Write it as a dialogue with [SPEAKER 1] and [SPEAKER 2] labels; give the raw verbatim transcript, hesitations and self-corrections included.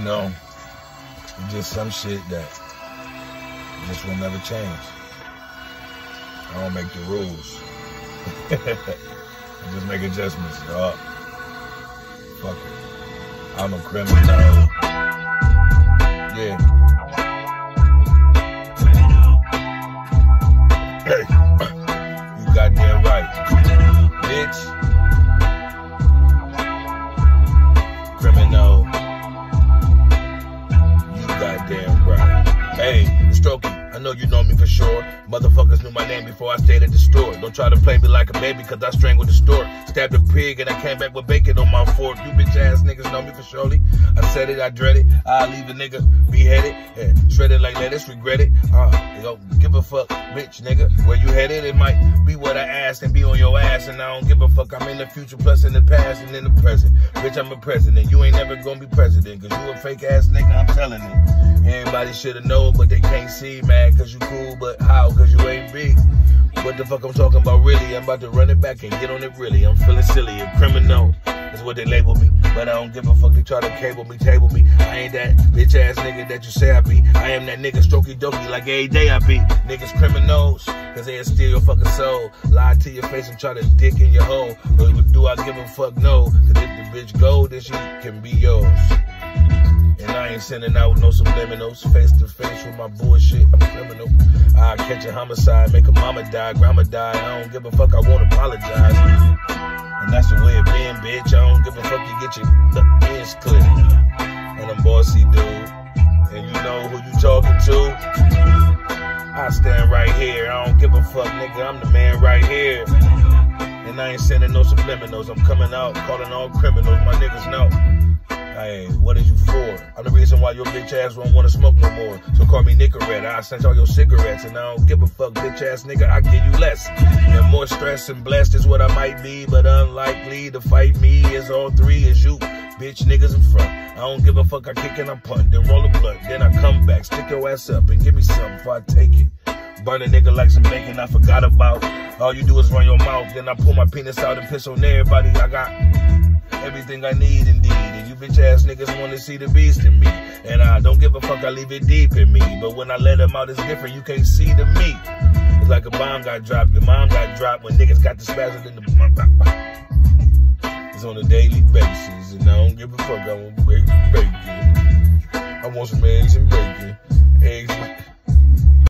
[SPEAKER 1] know, it's just some shit that just will never change. I don't make the rules. I just make adjustments. Oh, fuck it. I'm a criminal. Yeah. Hey, you goddamn right, bitch. Criminal. You goddamn right. Hey, Strokey, I know you know me for sure. Motherfuckers knew my name before I stayed at the store. Don't try to play me like a baby, cause I strangled the store. Stabbed a pig and I came back with bacon on my fork. You bitch ass niggas know me for surely. I said it, I dread it. I'll leave a nigga beheaded and shredded like lettuce, regret it. Uh, you know, give a fuck, bitch nigga. Where you headed, it might be what I asked and be on your ass. And I don't give a fuck, I'm in the future plus in the past and in the present. Bitch, I'm a president. You ain't never gonna be president, cause you a fake ass nigga, I'm telling it. Everybody should've known, but they can't see, mad cause you cool, but how? Cause you ain't big. What the fuck I'm talking about really? I'm about to run it back and get on it really. I'm feeling silly, a criminal is what they label me. But I don't give a fuck, they try to cable me, table me. I ain't that bitch ass nigga that you say I be. I am that nigga strokey dokey like every day I be. Niggas criminals, cause they'll steal your fucking soul. Lie to your face and try to dick in your hole. But do I give a fuck? No. Cause if the bitch go, then she can be yours. And I ain't sending out no subliminals. Face to face with my bullshit, I'm a criminal. I catch a homicide, make a mama die, grandma die. I don't give a fuck, I won't apologize. And that's the way it been, bitch. I don't give a fuck, you get your ends clear. And I'm bossy, dude. And you know who you talking to? I stand right here, I don't give a fuck, nigga. I'm the man right here. And I ain't sending no subliminals. I'm coming out, calling all criminals. My niggas know. Hey, what is you for? I'm the reason why your bitch ass won't wanna smoke no more. So call me Nicorette, I sent all your cigarettes. And I don't give a fuck, bitch ass nigga, I give you less. And more stress and blessed is what I might be. But unlikely to fight me is all three is you. Bitch niggas in front. I don't give a fuck, I kick and I punt. Then roll a blunt, then I come back. Stick your ass up and give me something before I take it. Burn a nigga like some bacon I forgot about. All you do is run your mouth. Then I pull my penis out and piss on everybody. I got everything I need indeed. And you bitch ass niggas wanna see the beast in me. And I don't give a fuck, I leave it deep in me. But when I let them out, it's different, you can't see the meat. It's like a bomb got dropped, your mom got dropped when niggas got the spasm in the... It's on a daily basis, and I don't give a fuck, I want bacon, bacon. I want some eggs and bacon. Eggs with...